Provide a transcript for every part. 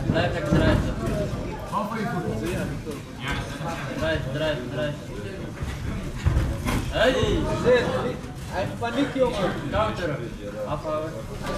Blijf lekker drijven. Hand van je voeten. Drijf. Hey! Zit! Hij heeft paniek, jongen. Counter. Afhouden.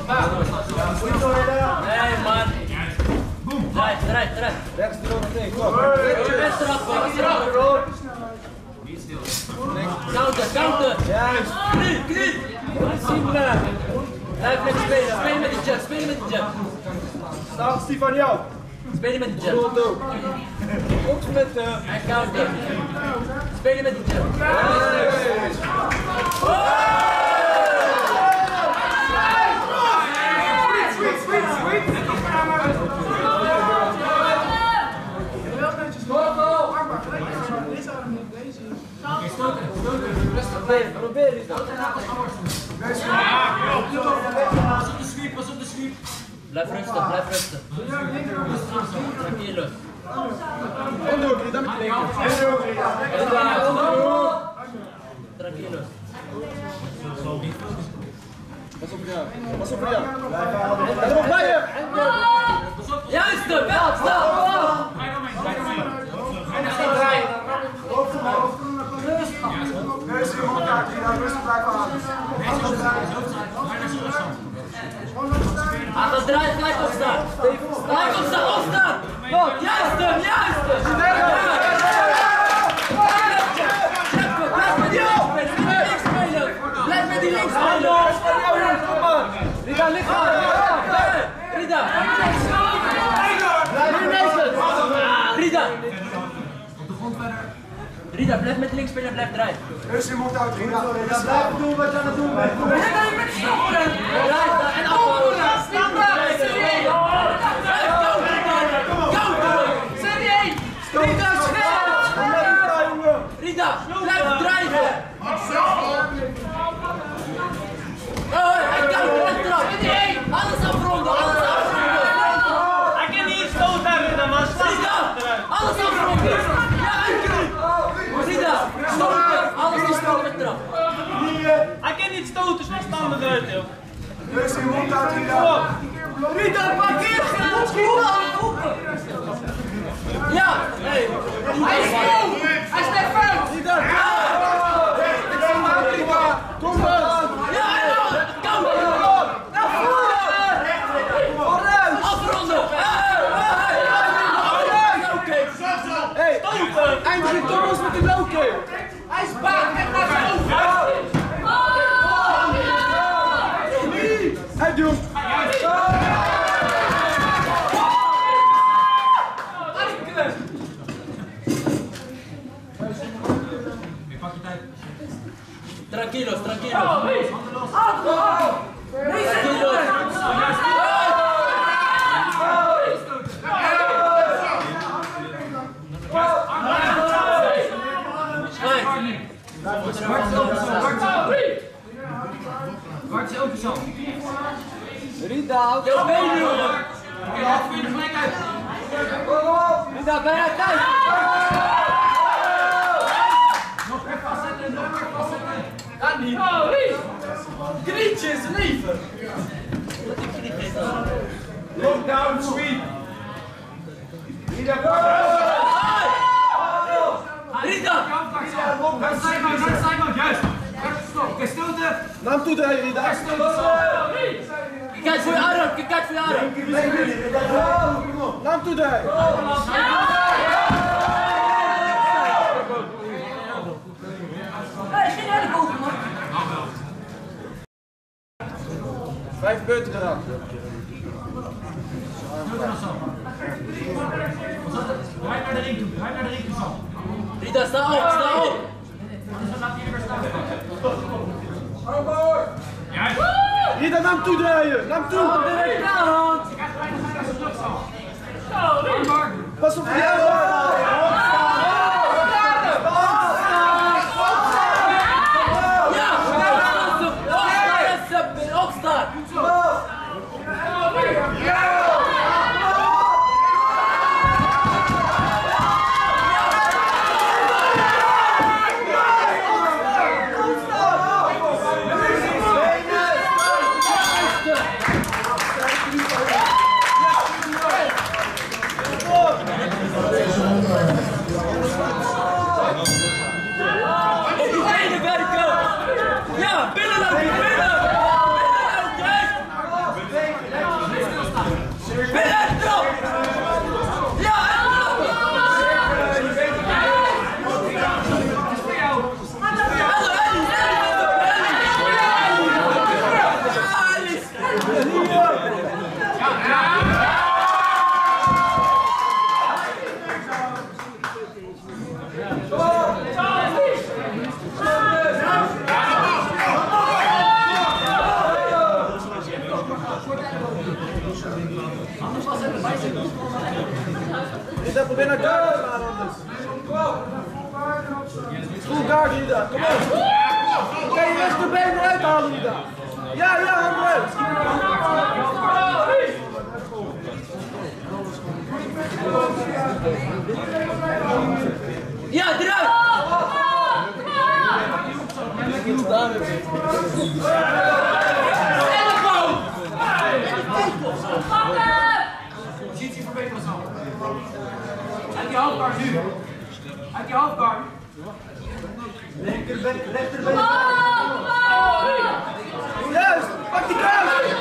Nee, man. Drijf. Rechts erop, nee, kom. Rechts eraf. Niet stil. Counter. Juist. Knie. Simple. Blijf lekker spelen. Spelen met die jab. Sta Steve van jou. Spelen met die jab. Ook met de... En counter. Spelen met die jab. Sweet. Probeer eens dat. Pas op de sweep. Blijf rustig. Tranquilo. Onderhoek, dan met je linker. Tranquilo. Pas op jou. En erop bij je. Juist, wel, stop. Neus in je mond uit, rustig blijven houden. Dan draai gelijk opstaan. Opstaan. Juist hem. Blijf met die links spelen. Rida, lichaam. Rida. Rida, blijf met links spelen en blijf draaien. Neus in je mond uit, Rida. Blijf doen wat je aan het doen bent. Draai en afhouden. Rida, blijf drijven! Hij kan het eraf! Alles afronden! Hij kan niet stoten hebben, man. Rida! Alles afronden! Rida! Stoten! Alles is stoten met eraf! Hij kan niet stoten, zo staan we eruit, joh. Neus in je mond uit, Rida. Rida, parkeer! Ja! Hey! Hij is goed! Hij staat fout! Rida! Kom maar! Afronden! Eindelijk Thomas met de loke! Hij is baak en naar zijn over! Hij doet! Pak je tijd. Tranquilos! Waar is je open zo? Rida, houd Je been, jongen! Ja, voor je er gelijk uit. Rida, bijna tijd! Nog weer vastzetten. Gaat niet! Grietje is leven! Lockdown sweep! Rida, Rida! Zijkant, juist. Oké, stoten. naar hem toe draaien, Rida! Kijk voor je arm! Naar hem toe draaien! Hey, geen hele boven, man! 5 beurten eraf. Draai naar de ring toe, Sam. Rida, sta op! Anders laat hij er weer staan. Juist. Rida, naar hem toe draaien! Naar hem toe! Pas op die Opstaan! ben naar guard gaan anders. Full guard Ida, kom op. Kan je rechterbeen eruit halen Ida? Ja, hand eruit. Ja, eruit! Elleboog! Positie verbeteren zo. Uit die halfguard nu. Uit die halfguard. Rechterbeen. Juist, pak die kruis.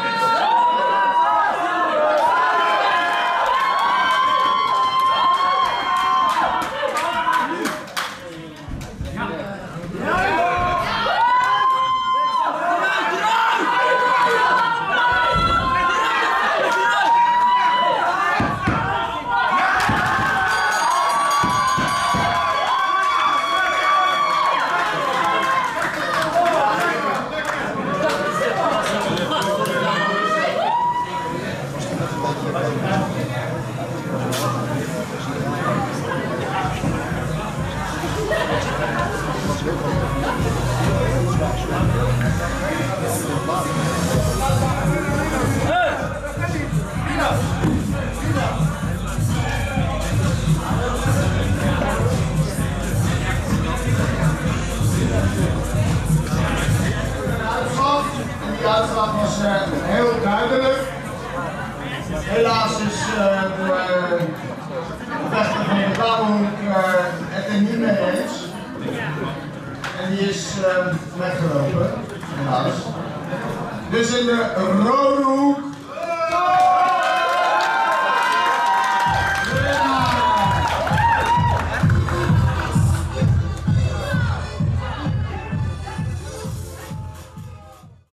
De uitslag was heel duidelijk. Helaas is de vechter van de Blauwhoek het er niet mee eens. En die is weggelopen, helaas. Dus in de rode hoek